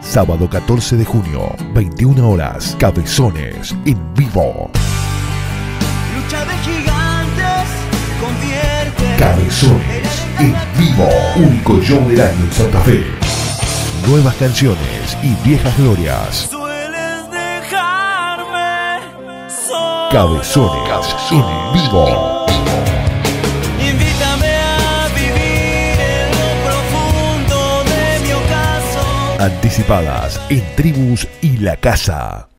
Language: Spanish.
Sábado 14 de junio, 21 horas. Cabezones en vivo. Lucha de gigantes, convierte. Cabezones en vivo. Único show del año en Santa Fe. Nuevas canciones y viejas glorias. Sueles dejarme solo. Cabezones en vivo. Invítame a vivir en lo profundo de mi ocaso. Anticipadas en Tribus y La Casa.